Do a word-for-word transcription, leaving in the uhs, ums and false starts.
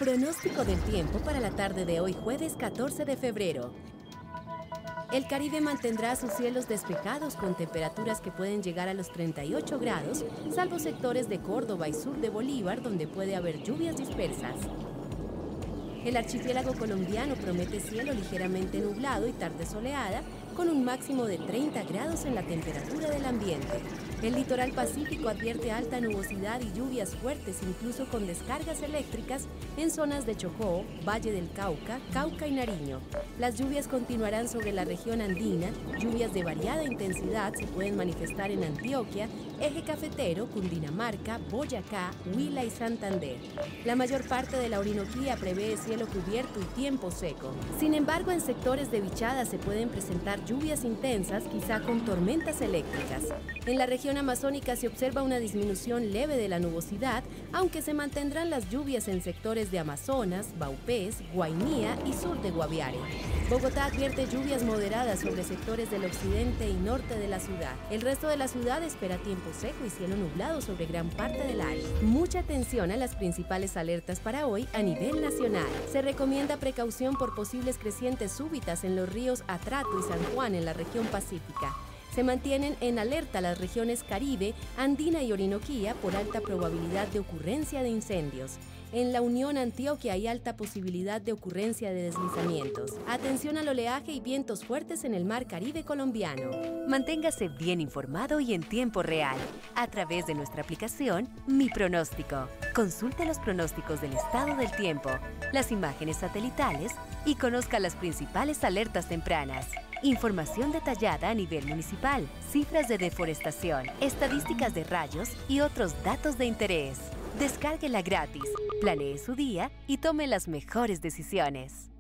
Pronóstico del tiempo para la tarde de hoy, jueves catorce de febrero. El Caribe mantendrá sus cielos despejados con temperaturas que pueden llegar a los treinta y ocho grados, salvo sectores de Córdoba y sur de Bolívar, donde puede haber lluvias dispersas. El archipiélago colombiano promete cielo ligeramente nublado y tarde soleada, con un máximo de treinta grados en la temperatura del ambiente. El litoral pacífico advierte alta nubosidad y lluvias fuertes, incluso con descargas eléctricas en zonas de Chocó, Valle del Cauca, Cauca y Nariño. Las lluvias continuarán sobre la región andina, lluvias de variada intensidad se pueden manifestar en Antioquia, Eje Cafetero, Cundinamarca, Boyacá, Huila y Santander. La mayor parte de la Orinoquía prevé cielo cubierto y tiempo seco. Sin embargo, en sectores de Vichada se pueden presentar lluvias intensas, quizá con tormentas eléctricas. En la región amazónica se observa una disminución leve de la nubosidad, aunque se mantendrán las lluvias en sectores de Amazonas, Baupés, Guainía y sur de Guaviare. Bogotá advierte lluvias moderadas sobre sectores del occidente y norte de la ciudad. El resto de la ciudad espera tiempo seco y cielo nublado sobre gran parte del área. Mucha atención a las principales alertas para hoy a nivel nacional. Se recomienda precaución por posibles crecientes súbitas en los ríos Atrato y San Juan en la región pacífica. Se mantienen en alerta las regiones Caribe, Andina y Orinoquía por alta probabilidad de ocurrencia de incendios. En la Unión Antioquia hay alta posibilidad de ocurrencia de deslizamientos. Atención al oleaje y vientos fuertes en el mar Caribe colombiano. Manténgase bien informado y en tiempo real a través de nuestra aplicación Mi Pronóstico. Consulte los pronósticos del estado del tiempo, las imágenes satelitales y conozca las principales alertas tempranas. Información detallada a nivel municipal, cifras de deforestación, estadísticas de rayos y otros datos de interés. Descárguela gratis, planee su día y tome las mejores decisiones.